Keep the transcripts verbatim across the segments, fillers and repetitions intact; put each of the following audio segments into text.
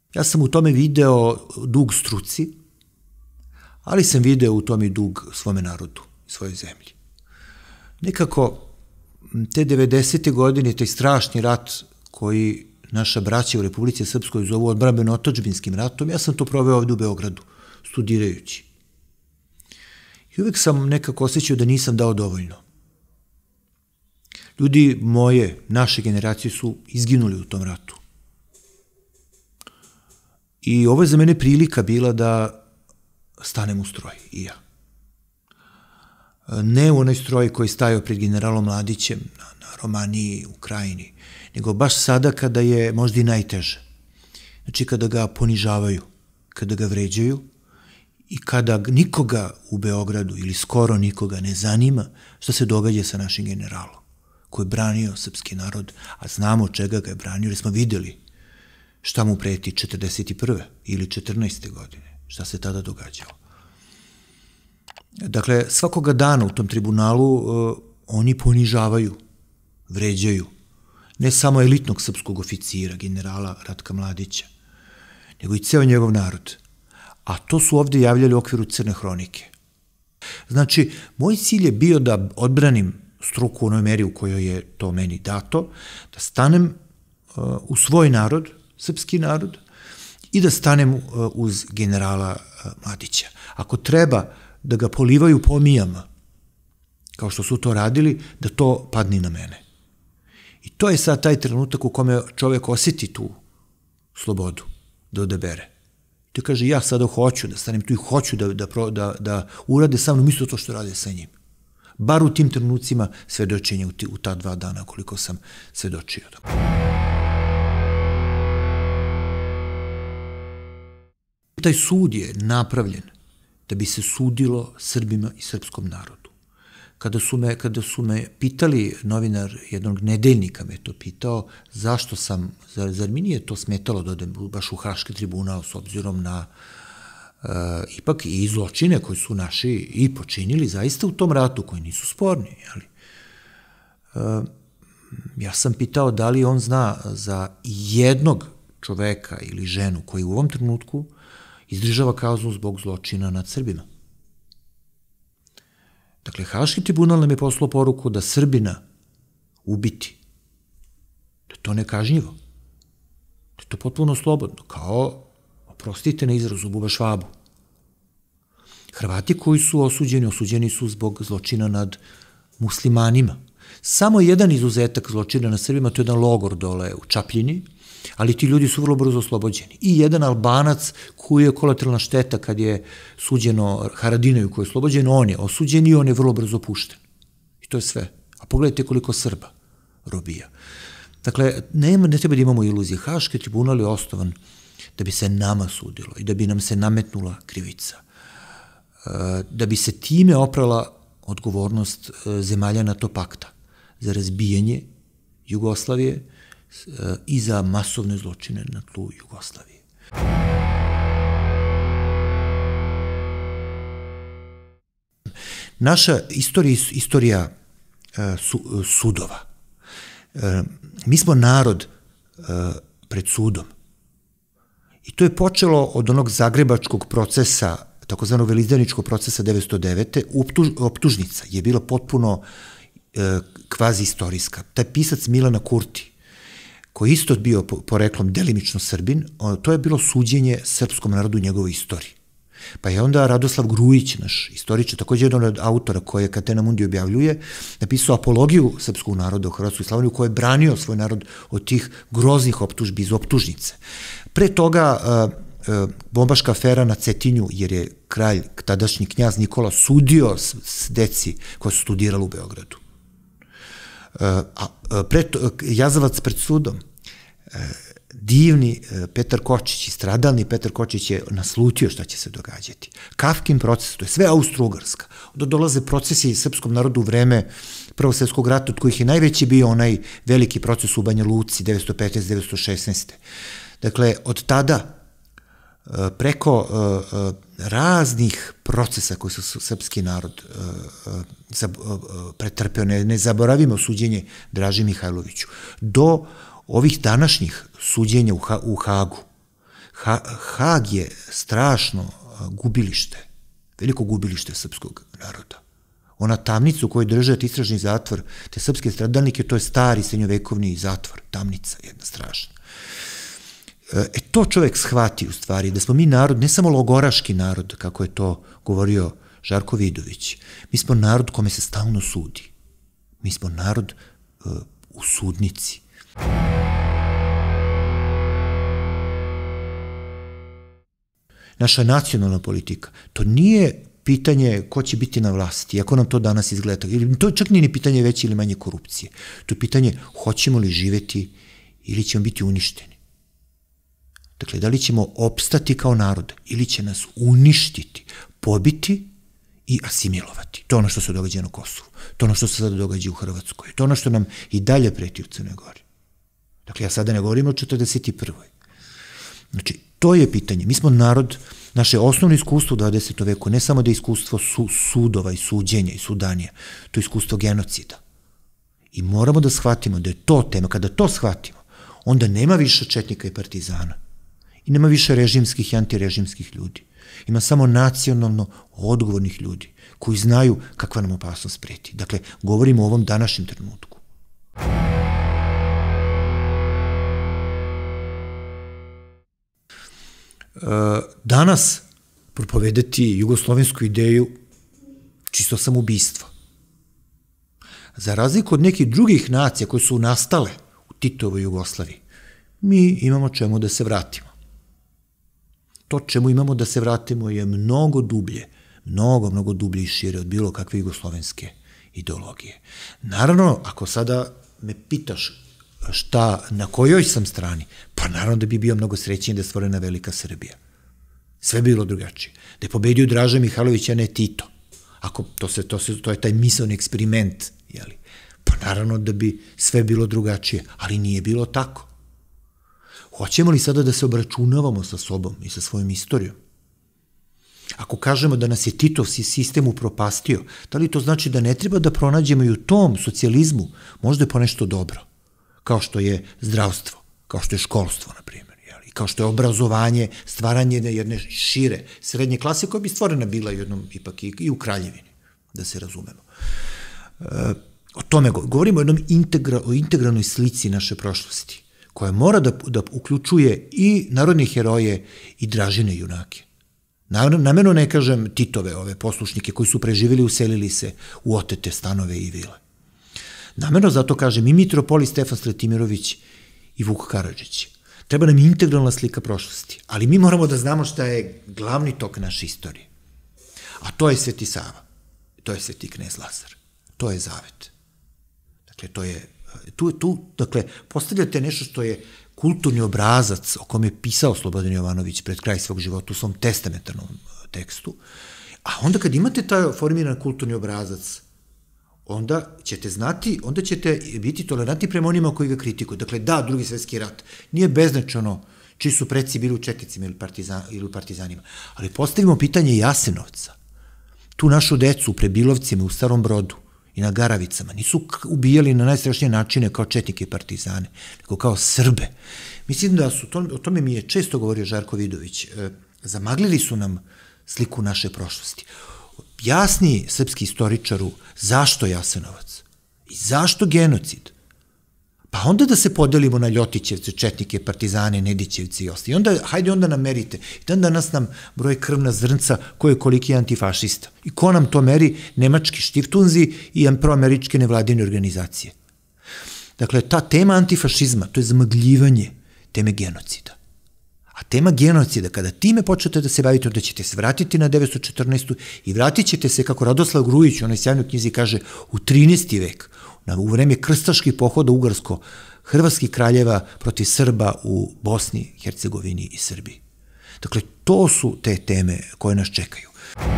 Ja sam u tome video dug struci, ali sam video u tome dug svome narodu, svojoj zemlji. Nekako, te devedesete godine, taj strašni rat koji naša braća u Republici Srpskoj zovu odbrambeno-otadžbinskim ratom, ja sam to proveo ovde u Beogradu, studirajući. I uvek sam nekako osjećao da nisam dao dovoljno. Ljudi moje, naše generacije su izginuli u tom ratu. I ovo je za mene prilika bila da stanem u stroj, i ja. Ne u onoj stroj koji je stajao pred generalom Mladićem na, na Romaniji, Ukrajini, nego baš sada kada je možda i najteže. Znači kada ga ponižavaju, kada ga vređaju i kada nikoga u Beogradu ili skoro nikoga ne zanima šta se događa sa našim generalom koji je branio srpski narod, a znamo čega ga je branio, jer smo videli šta mu preti četrdeset prve ili četrnaeste godine, šta se tada događalo. Dakle, svakoga dana u tom tribunalu uh, oni ponižavaju, vređaju, ne samo elitnog srpskog oficira, generala Ratka Mladića, nego i ceo njegov narod. A to su ovde javljali u okviru Crne hronike. Znači, moj cilj je bio da odbranim struku u onoj meri u kojoj je to meni dato, da stanem uh, u svoj narod, srpski narod, i da stanem uh, uz generala uh, Mladića. Ako treba da ga polivaju pomijama, kao što su to radili, da to padne na mene. I to je sad taj trenutak u kome čovjek osjeti tu slobodu da odabere. I to kaže, ja sada hoću da stanem tu i hoću da, da, da, da urade sa mnom isto to što rade sa njim. Bar u tim trenucima svedočenja u, u ta dva dana koliko sam svedočio. Taj sud je napravljen da bi se sudilo Srbima i srpskom narodu. Kada su me, kada su me pitali, novinar jednog nedeljnika me to pitao, zašto sam, zar, zar mi nije to smetalo da odem baš u Haški tribunal s obzirom na uh, ipak i zločine koji su naši i počinili zaista u tom ratu, koji nisu sporni. Jeli? Uh, ja sam pitao da li on zna za jednog čoveka ili ženu koji u ovom trenutku izdržava kaznu zbog zločina nad Srbima. Dakle, Haški tribunal nam je poslao poruku da Srbina ubiti, da je to nekažnjivo, da je to potpuno slobodno, kao, oprostite na izrazu, buba švabu. Hrvati koji su osuđeni, osuđeni su zbog zločina nad muslimanima. Samo jedan izuzetak zločina nad Srbima, to je jedan logor dole u Čapljini, ali ti ljudi su vrlo brzo oslobođeni. I jedan Albanac koji je kolateralna šteta kad je suđeno Haradinaju koji je oslobođen, on je osuđen i on je vrlo brzo pušten. I to je sve. A pogledajte koliko Srba robija. Dakle, nema, ne treba da imamo iluzije. Haški tribunal je osnovan da bi se nama sudilo i da bi nam se nametnula krivica. Da bi se time oprala odgovornost zemalja NATO pakta za razbijanje Jugoslavije i za masovne zločine na tlu Jugoslavije. Naša istorija je istorija sudova. Mi smo narod pred sudom. I to je počelo od onog zagrebačkog procesa, takozvanog velizdaničkog procesa devetsto devete. Optužnica je bila potpuno kvazi istorijska. Taj pisac Milana Kurti, koji isto bio poreklom delimično Srbin, to je bilo suđenje srpskom narodu u njegovoj istoriji. Pa je onda Radoslav Grujić, naš istoričar, također jedan od autora koje Catena Mundi objavljuje, napisao apologiju srpskog naroda u Hrvatskoj Slavoniji, koji je branio svoj narod od tih groznih optužbi iz optužnice. Pre toga bombaška afera na Cetinju, jer je kralj, tadašnji knjaz Nikola, sudio s deci koja su studirala u Beogradu. Jazavac pred sudom, divni Petar Kočić i stradalni Petar Kočić je naslutio šta će se događati. Kafkin proces, to je sve Austro-Ugarska. Onda dolaze procesi srpskom narodu u vreme Prvog svjetskog rata, od kojih je najveći bio onaj veliki proces u Banja Luci, devetsto petnaeste do devetsto šesnaeste. Dakle, od tada preko raznih procesa koji su srpski narod pretrpeo, ne zaboravimo suđenje Draži Mihajloviću, do ovih današnjih suđenja u Hagu. Ha, Hag je strašno gubilište, veliko gubilište srpskog naroda. Ona tamnica u kojoj drže istražni zatvor, te srpske stradalnike, to je stari srednjovekovni zatvor, tamnica jedna strašna. E to čovek shvati u stvari, da smo mi narod, ne samo logoraški narod, kako je to govorio Žarko Vidović, mi smo narod kome se stalno sudi. Mi smo narod uh, u sudnici. Naša nacionalna politika, to nije pitanje ko će biti na vlasti, ako nam to danas izgleda. To čak nije ni pitanje veće ili manje korupcije. To je pitanje hoćemo li živeti ili ćemo biti uništeni. Dakle, da li ćemo opstati kao narod ili će nas uništiti, pobiti i asimilovati. To je ono što se događa na Kosovu. To je ono što se sada događa u Hrvatskoj. To je ono što nam i dalje preti u Crnoj Gori. Dakle, ja sada ne govorim o četrdeset i prvoj. Znači, to je pitanje. Mi smo narod, naše osnovno iskustvo u dvadesetom veku, ne samo da je iskustvo su, sudova i suđenja i sudanija, to je iskustvo genocida. I moramo da shvatimo da je to tema. Kada to shvatimo, onda nema više četnika i partizana. I nema više režimskih i antirežimskih ljudi. Ima samo nacionalno odgovornih ljudi koji znaju kakva nam opasnost preti. Dakle, govorimo o ovom današnjem trenutku. Danas propovedati jugoslovensku ideju čisto samoubistva. Za razliku od nekih drugih nacija koje su nastale u Titovoj Jugoslaviji, mi imamo čemu da se vratimo. To čemu imamo da se vratimo je mnogo dublje, mnogo, mnogo dublje i šire od bilo kakve jugoslovenske ideologije. Naravno, ako sada me pitaš šta, na kojoj sam strani, pa naravno da bi bio mnogo srećniji da je stvorena velika Srbija. Sve bilo drugačije. Da je pobedio Draža Mihajlović, a ne Tito. Ako to, se, to, se, to je taj misaoni eksperiment, jeli? Pa naravno da bi sve bilo drugačije, ali nije bilo tako. Hoćemo li sada da se obračunavamo sa sobom i sa svojom istorijom? Ako kažemo da nas je Titov sistem upropastio, da li to znači da ne treba da pronađemo i u tom socijalizmu možda je ponešto dobro, kao što je zdravstvo, kao što je školstvo, na primjer, jeli? Kao što je obrazovanje, stvaranje jedne šire srednje klase koja bi stvorena bila jednom ipak i, i u Kraljevini, da se razumemo. E, o tome govorimo o jednom integra, o integralnoj slici naše prošlosti, koja mora da, da uključuje i narodne heroje i Dražine junake. Namerno ne kažem Titove, ove poslušnike koji su preživjeli, uselili se u otete stanove i vile. Namerno zato kažem i Mitropoli Stefan Stratimirović i Vuk Karadžić. Treba nam integralna slika prošlosti, ali mi moramo da znamo šta je glavni tok naše istorije. A to je Sveti Sava, to je Sveti knez Lazar, to je Zavet. Dakle, to je, tu, tu, dakle, postavljate nešto što je kulturni obrazac o kome je pisao Slobodan Jovanović pred kraj svog života u svom testamentarnom tekstu, a onda kad imate taj formiran kulturni obrazac, onda ćete znati, onda ćete biti tolerantni prema onima koji ga kritikuju. Dakle, da, Drugi svjetski rat nije beznačajno čiji su preci bili u četnicima ili, partizan, ili u partizanima, ali postavimo pitanje Jasenovca. Tu našu decu u Prebilovcima, u Starom Brodu i na Garavicama nisu ubijali na najstrašnije načine kao četnike i partizane, nego kao Srbe. Mislim da su, to, o tome mi je često govorio Žarko Vidović, e, zamaglili su nam sliku naše prošlosti. Jasni srpski istoričaru zašto Jasenovac i zašto genocid. Pa onda da se podelimo na Ljotićevce, četnike, partizane, Nedićevce i ostali. Onda, hajde onda nam merite. I dan danas nam broj krvna zrnca ko je koliki antifašista. I ko nam to meri? Nemački štiftunzi i proameričke nevladine organizacije. Dakle, ta tema antifašizma, to je zamagljivanje teme genocida. A tema genocida, kada time počnete da se bavite, onda ćete se vratiti na devetsto četrnaestu. i vratit ćete se, kako Radoslav Grujić u onoj sjajnoj knjizi kaže, u trinaesti vek, u vreme krstaških pohoda ugarsko-hrvatskih kraljeva protiv Srba u Bosni, Hercegovini i Srbiji. Dakle, to su te teme koje nas čekaju.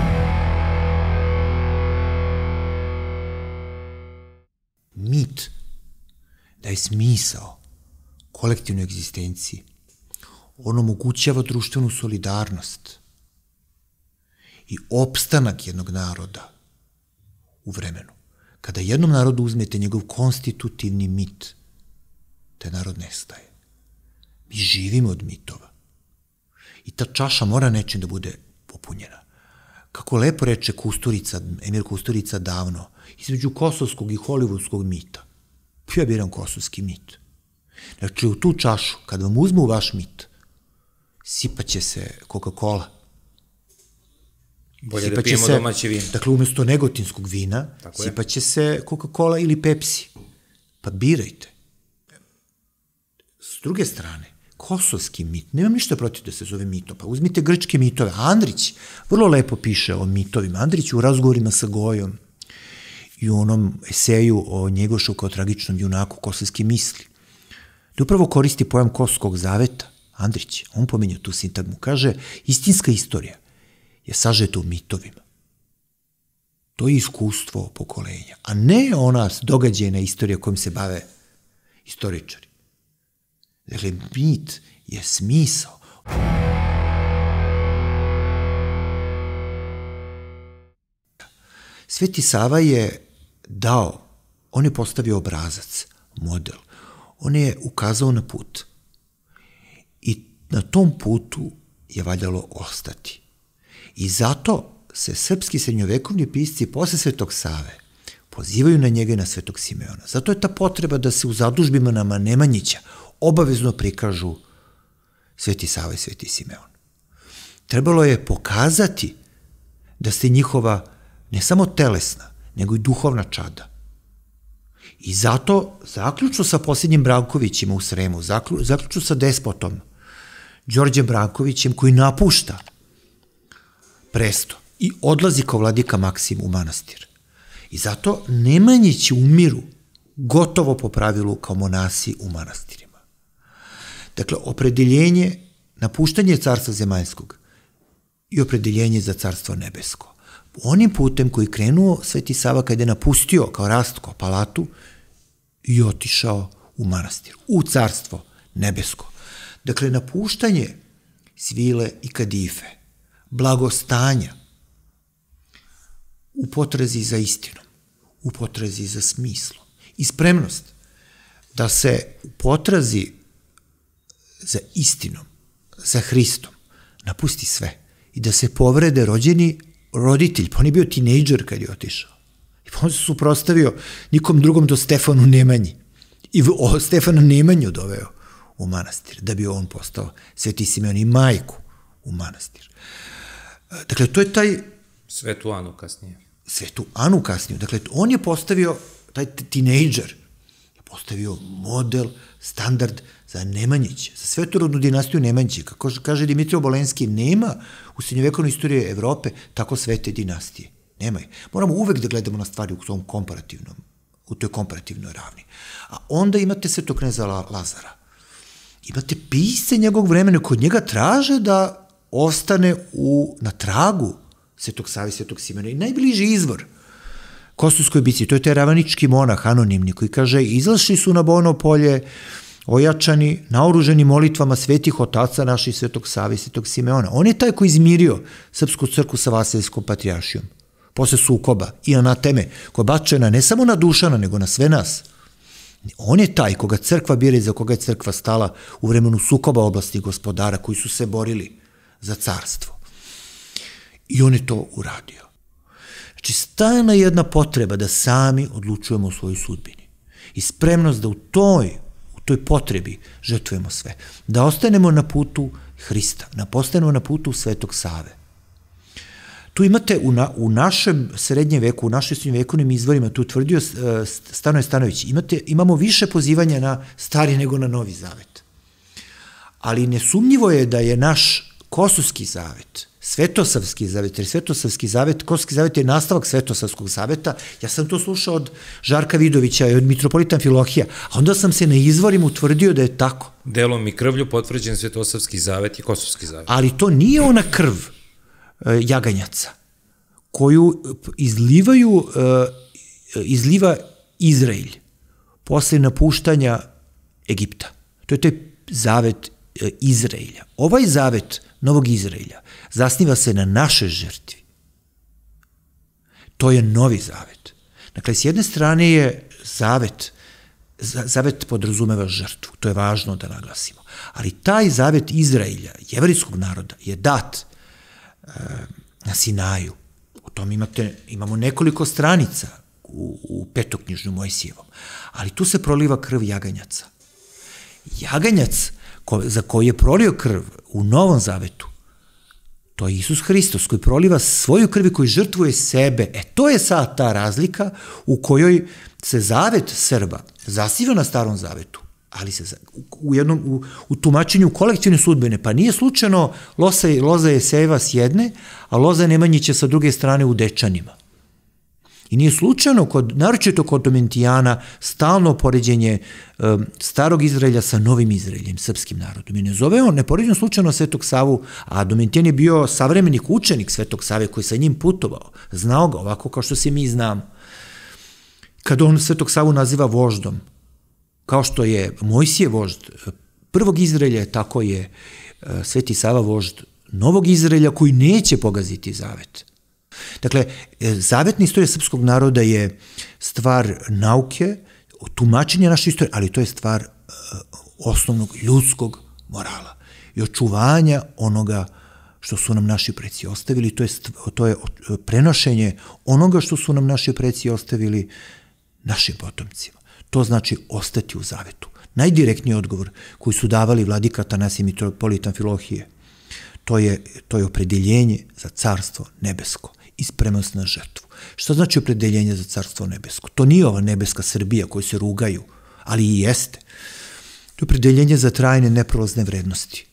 Mit da je smisao kolektivnoj egzistenciji. On omogućava društvenu solidarnost i opstanak jednog naroda u vremenu. Kada jednom narodu uzmete njegov konstitutivni mit, taj narod nestaje. Mi živimo od mitova. I ta čaša mora nečim da bude popunjena. Kako lepo reče Kusturica, Emir Kusturica davno, između kosovskog i hollywoodskog mita. Ja biram kosovski mit. Znači, u tu čašu, kad vam uzmu vaš mit, sipaće se Coca-Cola. Bolje da pijemo domaće vino. Dakle, umjesto negotinskog vina, sipaće se Coca-Cola ili Pepsi. Pa birajte. S druge strane, kosovski mit, nemam ništa protiv da se zove mito, pa uzmite grčke mitove. Andrić vrlo lepo piše o mitovima. Andrić u razgovorima sa Gojom i u onom eseju o Njegošu kao tragičnom junaku kosovske misli, da upravo koristi pojam kosovskog zaveta. Andrić, on pominje tu sintagmu, kaže, istinska istorija je sažeta u mitovima. To je iskustvo pokolenja, a ne ona događajna istorija kojom se bave istoričari. Dakle, mit je smisao. Sveti Sava je dao, on je postavio obrazac, model, on je ukazao na put. I na tom putu je valjalo ostati. I zato se srpski srednjovekovni pisci posle Svetog Save pozivaju na njega i na Svetog Simeona. Zato je ta potreba da se u zadužbima nama Nemanjića obavezno prikažu Sveti Sava i Sveti Simeon. Trebalo je pokazati da ste njihova ne samo telesna, nego i duhovna čada. I zato, zaključno sa posljednjim Brankovićima u Sremu, zaključno sa despotom Đorđem Brankovićem, koji napušta presto i odlazi kao vladika Maksim u manastir. I zato Nemanjići umiru gotovo po pravilu kao monasi u manastirima. Dakle, opredeljenje, napuštanje carstva zemaljskog i opredeljenje za carstvo nebesko. Onim putem koji krenuo Sveti Sava kada je napustio kao Rastko palatu i otišao u manastir, u carstvo nebesko. Dakle, napuštanje svile i kadife, blagostanja, u potrazi za istinom, u potrazi za smislom i spremnost da se u potrazi za istinom, za Hristom, napusti sve i da se povrede rođeni roditelj, pa on je bio tinejdžer kad je otišao. I pa on se suprostavio nikom drugom do Stefanu Nemanji. I Stefana Nemanju doveo u manastir, da bi on postao Sveti Simeon i majku u manastir. Dakle, to je taj... Svetu Anu kasnije. Svetu Anu kasnije. Dakle, on je postavio, taj tinejdžer, je postavio model, standard za Nemanjić, za svetorodnu dinastiju Nemanjića. Kako kaže Dimitrij Obolenski, nema u srednjovekovnoj istoriji Evrope tako svete dinastije. Nema je. Moramo uvek da gledamo na stvari u tom komparativnom, u toj komparativnoj ravni. A onda imate svetog kneza Lazara. Imate pisce njegovog vremena kod njega traže da ostane u, na tragu Svetog Save i Svetog Simeona. I najbliži izvor Kosovskoj bici, to je taj ravanički monah, anonimni, koji kaže, izlašli su na Bojno polje, ojačani, naoruženi molitvama svetih otaca naših Svetog Save i Svetog Simeona. On je taj koji izmirio Srpsku crkvu sa Vasiljskom patrijaršijom, posle sukoba i anateme, koja bačena ne samo na Dušana, nego na sve nas. On je taj koga crkva bira i za koga je crkva stala u vremenu sukoba oblasti gospodara, koji su se borili za carstvo. I on je to uradio. Znači, stalna jedna potreba da sami odlučujemo o svojoj sudbini. I spremnost da u toj, u toj potrebi žrtvujemo sve. Da ostanemo na putu Hrista, da ostanemo na putu Svetog Save. Tu imate u, na, u našem srednjem veku, u našim srednjovekovnim izvorima, tu tvrdio uh, Stanoje Stanojević, imate, imamo više pozivanja na Stari nego na Novi Zavet. Ali nesumnjivo je da je naš Kosovski zavet, Svetosavski zavet, jer Svetosavski zavet, Kosovski zavet je nastavak Svetosavskog zaveta. Ja sam to slušao od Žarka Vidovića i od mitropolita Amfilohija, a onda sam se na izvorima utvrdio da je tako. Delom i krvlju potvrđen Svetosavski zavet i Kosovski zavet. Ali to nije ona krv jaganjaca koju izlivaju, izliva Izrael posle napuštanja Egipta. To je taj zavet Izraelja. Ovaj zavet Novog Izraelja zasniva se na našoj žrtvi. To je Novi Zavet. Dakle, s jedne strane je zavet Zavet podrazumeva žrtvu, to je važno da naglasimo. Ali taj zavet Izraelja, jevrijskog naroda, je dat e, na Sinaju. O tom imate, imamo nekoliko stranica u, u petoknjižnju Mojsijevom. Ali tu se proliva krv jaganjaca. Jaganjac ko, za koji je prolio krv u Novom zavetu, to je Isus Hristos koji proliva svoju krv i koji žrtvuje sebe. E to je sad ta razlika u kojoj se zavet Srba zasniva na Starom zavetu, ali se u, jednom, u, u tumačenju kolektivne sudbine, pa nije slučajno Loza, Loza Jesejeva s jedne, a Loza Nemanjića sa druge strane u Dečanima. I nije slučajno, kod, naročito kod Domentijana, stalno poređenje um, starog Izraelja sa novim Izraeljem, srpskim narodom. I ne zove on, ne poređeno slučajno Svetog Savu, a Domentijan je bio savremenik, učenik Svetog Save koji sa njim putovao, znao ga ovako kao što se mi znamo. Kad on Svetog Savu naziva voždom, kao što je Mojsije vožd prvog Izraelja, tako je uh, Sveti Sava vožd novog Izraelja koji neće pogaziti zavet. Dakle, zavetna istorija srpskog naroda je stvar nauke, tumačenja naše istorije, ali to je stvar uh, osnovnog ljudskog morala i očuvanja onoga što su nam naši preci ostavili, to je, to je prenošenje onoga što su nam naši preci ostavili našim potomcima. To znači ostati u zavetu. Najdirektniji odgovor koji su davali vladika Atanasije mitropolit Amfilohije, to je, to je opredeljenje za carstvo nebesko i spremnost na žrtvu. Šta znači opredeljenje za carstvo nebesko? To nije ova nebeska Srbija koju se rugaju, ali i jeste. To je opredeljenje za trajne neprolazne vrednosti.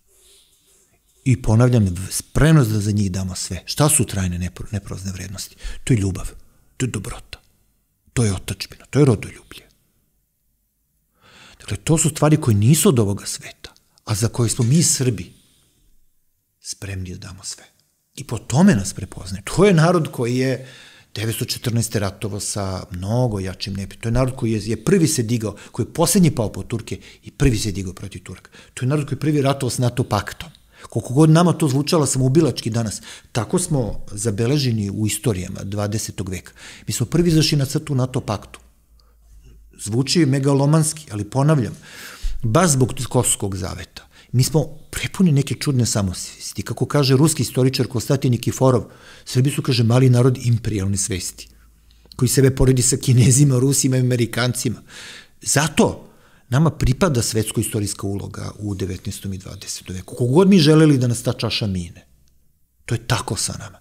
I ponavljam, spremnost da za njih damo sve. Šta su trajne neprolazne vrednosti? To je ljubav, to je dobrota, to je otadžbina, to je rodoljublje. Dakle, to su stvari koje nisu od ovoga sveta, a za koje smo mi Srbi spremni da damo sve. I po tome nas prepoznaje. To je narod koji je devetsto četrnaeste ratovo sa mnogo jačim neprijateljem. To je narod koji je, je prvi se digao, koji je posljednji pao po Turke i prvi se digao protiv Turka. To je narod koji je prvi ratovao s NATO paktom. Koliko god nama to zvučalo samoubilački danas, tako smo zabeleženi u istorijama dvadesetog veka. Mi smo prvi izašli na crtu NATO paktu. Zvuči megalomanski, ali ponavljam, baš zbog Kosovskog zaveta. Mi smo prepuni neke čudne samosvesti. Kako kaže ruski istoričar Konstantin Nikiforov, Srbi su, kaže, mali narod imperijalne svesti, koji sebe poredi sa Kinezima, Rusima i Amerikancima. Zato nama pripada svetsko-istorijska uloga u devetnaestom i dvadesetom veku. Kogod mi želeli da nas ta čaša mine. To je tako sa nama.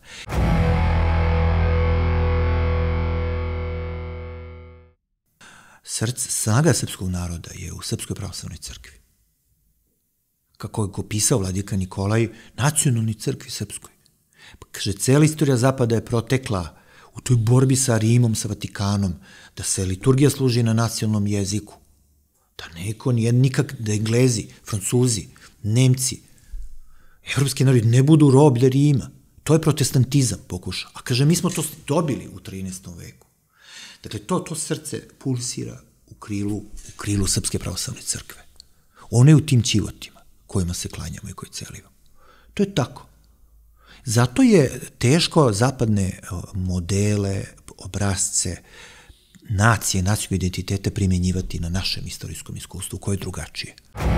Srce, snaga srpskog naroda je u Srpskoj pravoslavnoj crkvi. Kako je opisao vladika Nikolaj, nacionalnoj crkvi srpskoj. Pa kaže, cela istorija Zapada je protekla u toj borbi sa Rimom, sa Vatikanom, da se liturgija služi na nacionalnom jeziku. Da neko, nikak, da Englezi, Francuzi, Nemci, evropski narodi ne budu roblje Rima. To je protestantizam pokušao. A kaže, mi smo to dobili u trinaestom veku. Dakle, to, to srce pulsira u krilu, u krilu Srpske pravoslavne crkve. One u tim ćivotima kojima se klanjamo i koje celimo. To je tako. Zato je teško zapadne modele, obrazce, nacije, nacionalne identitete primjenjivati na našem istorijskom iskustvu, koje je drugačije.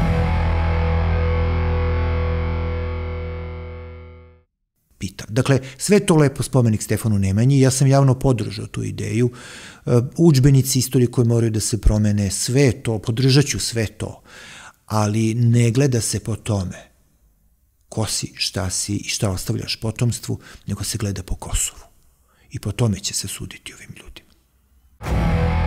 Pita. Dakle, sve to lepo spomenik Stefanu Nemanji, ja sam javno podržao tu ideju, udžbenici istorije koje moraju da se promene, sve to, podržat ću sve to, ali ne gleda se po tome ko si, šta si i šta ostavljaš potomstvu, nego se gleda po Kosovu. I po tome će se suditi ovim ljudima.